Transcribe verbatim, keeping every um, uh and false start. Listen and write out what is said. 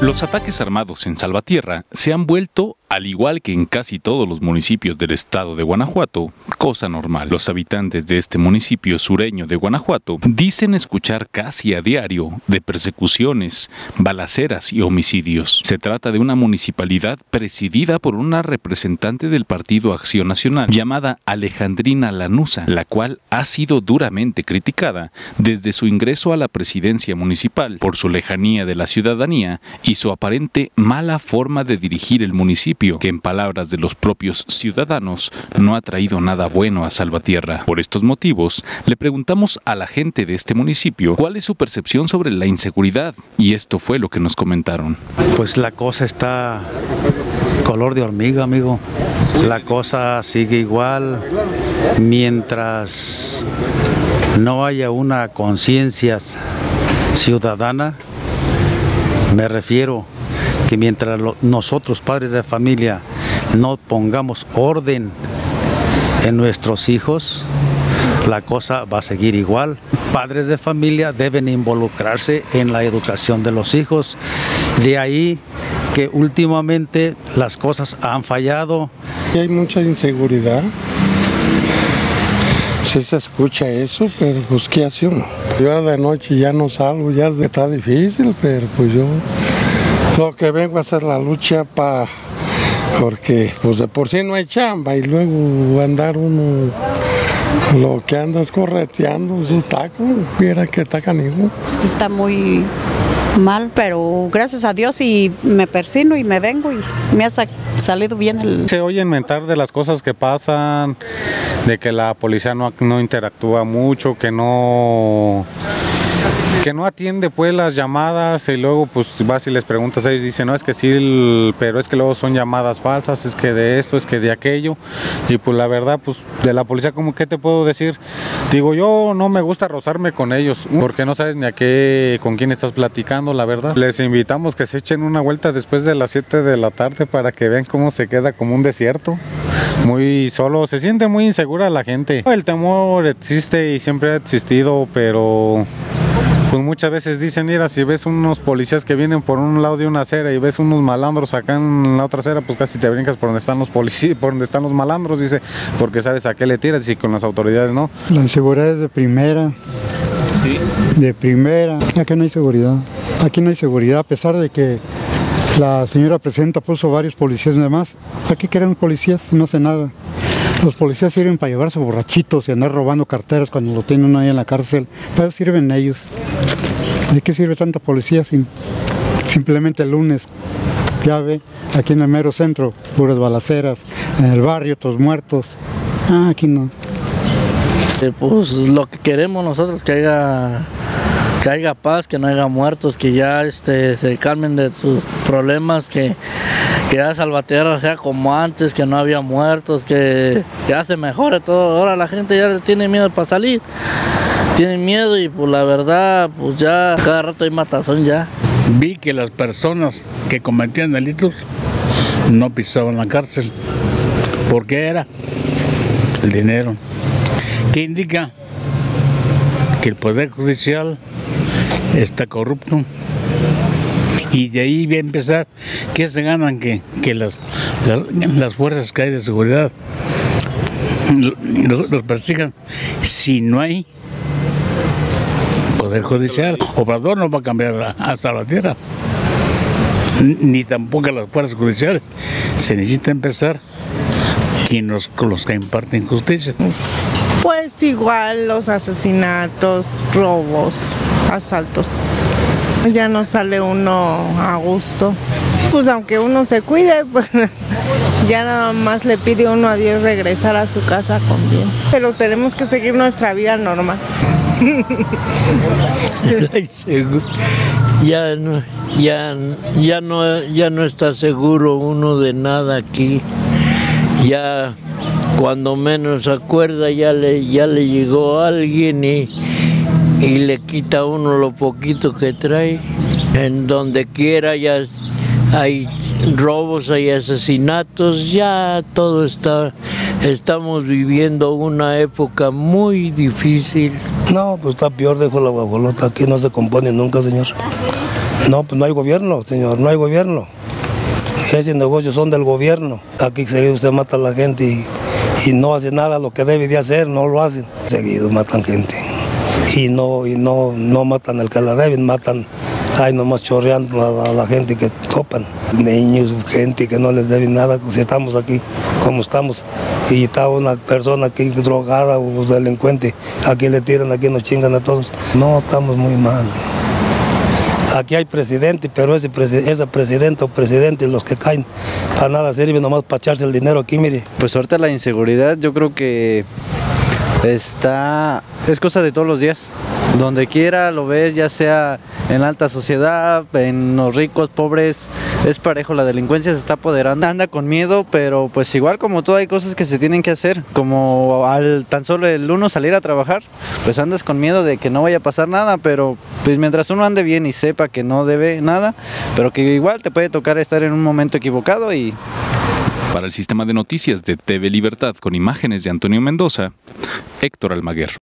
Los ataques armados en Salvatierra se han vuelto, al igual que en casi todos los municipios del estado de Guanajuato, cosa normal. Los habitantes de este municipio sureño de Guanajuato dicen escuchar casi a diario de persecuciones, balaceras y homicidios. Se trata de una municipalidad presidida por una representante del Partido Acción Nacional llamada Alejandrina Lanuza, la cual ha sido duramente criticada desde su ingreso a la presidencia municipal por su lejanía de la ciudadanía y su aparente mala forma de dirigir el municipio, que en palabras de los propios ciudadanos no ha traído nada bueno a Salvatierra. Por estos motivos, le preguntamos a la gente de este municipio cuál es su percepción sobre la inseguridad, y esto fue lo que nos comentaron. Pues la cosa está color de hormiga, amigo. La cosa sigue igual mientras no haya una conciencia ciudadana. Me refiero que mientras lo, nosotros, padres de familia, no pongamos orden en nuestros hijos, la cosa va a seguir igual. Padres de familia deben involucrarse en la educación de los hijos. De ahí que últimamente las cosas han fallado. Hay mucha inseguridad. Sí se escucha eso, pero pues ¿qué hace uno? Yo ahora de noche ya no salgo, ya está difícil, pero pues yo lo que vengo a hacer la lucha para, porque pues de por sí no hay chamba y luego andar uno, lo que andas correteando, su taco, mira que está canijo. Esto está muy mal, pero gracias a Dios y me persino y me vengo y me ha salido bien el... Se oye mentar de las cosas que pasan, de que la policía no, no interactúa mucho, que no... que no atiende pues las llamadas, y luego pues vas y les preguntas, ellos dicen, no, es que sí, pero es que luego son llamadas falsas, es que de esto, es que de aquello, y pues la verdad, pues de la policía, como que te puedo decir, digo, yo no me gusta rozarme con ellos, porque no sabes ni a qué, con quién estás platicando, la verdad. Les invitamos que se echen una vuelta después de las siete de la tarde para que vean cómo se queda como un desierto, muy solo, se siente muy insegura la gente. El temor existe y siempre ha existido, pero... pues muchas veces dicen, mira, si ves unos policías que vienen por un lado de una acera y ves unos malandros acá en la otra acera, pues casi te brincas por donde están los policías, por donde están los malandros, dice, porque sabes a qué le tiras, y con las autoridades no. La inseguridad es de primera, sí, de primera, aquí no hay seguridad, aquí no hay seguridad, a pesar de que la señora presidenta puso varios policías y demás, aquí queremos policías y no hace nada. Los policías sirven para llevarse borrachitos y andar robando carteras cuando lo tienen uno ahí en la cárcel. Para eso sirven ellos. ¿De qué sirve tanta policía? Sin, simplemente el lunes, ya ve, aquí en el mero centro, puras balaceras, en el barrio, todos muertos. Ah, aquí no. Eh, pues lo que queremos nosotros, que haya, que haya paz, que no haya muertos, que ya este, se calmen de sus problemas, que... que ya Salvatierra sea como antes, que no había muertos, que ya se mejore todo. Ahora la gente ya tiene miedo para salir, tiene miedo y pues la verdad, pues ya cada rato hay matazón ya. Vi que las personas que cometían delitos no pisaban la cárcel. ¿Por qué era? El dinero. ¿Qué indica? Que el Poder Judicial está corrupto. Y de ahí va a empezar, ¿qué se ganan? Que, que las, las, las fuerzas que hay de seguridad los, los persigan. Si no hay Poder Judicial, Obrador no va a cambiar a, a Salvatierra, ni tampoco a las fuerzas judiciales. Se necesita empezar quien los, los que imparten justicia. Pues igual los asesinatos, robos, asaltos. Ya no sale uno a gusto. Pues aunque uno se cuide, pues ya nada más le pide uno a Dios regresar a su casa con bien. Pero tenemos que seguir nuestra vida normal. Ya no, ya, ya no, ya no está seguro uno de nada aquí. Ya cuando menos se acuerda ya le, ya le llegó alguien y y le quita a uno lo poquito que trae. En donde quiera ya hay robos, hay asesinatos, ya todo está, estamos viviendo una época muy difícil. No, pues está peor, dijo la guajolota, aquí no se compone nunca, señor. No, pues no hay gobierno, señor, no hay gobierno. Esos negocios son del gobierno. Aquí seguido se mata a la gente y, y no hace nada lo que debe de hacer, no lo hacen. Seguido matan gente y no y no, no matan al que la deben, matan, ay, nomás chorreando a, a la gente que topan. Niños, gente que no les deben nada, si estamos aquí como estamos y está una persona aquí drogada o delincuente, aquí le tiran, aquí nos chingan a todos. No, estamos muy mal. Aquí hay presidente, pero ese, ese presidente o presidente, los que caen, para nada sirve, nomás para echarse el dinero aquí, mire. Pues ahorita la inseguridad yo creo que está, es cosa de todos los días. Donde quiera lo ves, ya sea en la alta sociedad, en los ricos, pobres, es parejo, la delincuencia se está apoderando, anda con miedo, pero pues igual como todo hay cosas que se tienen que hacer, como al tan solo el uno salir a trabajar, pues andas con miedo de que no vaya a pasar nada, pero pues mientras uno ande bien y sepa que no debe nada, pero que igual te puede tocar estar en un momento equivocado y... Para el sistema de noticias de T V Libertad con imágenes de Antonio Mendoza, Héctor Almaguer.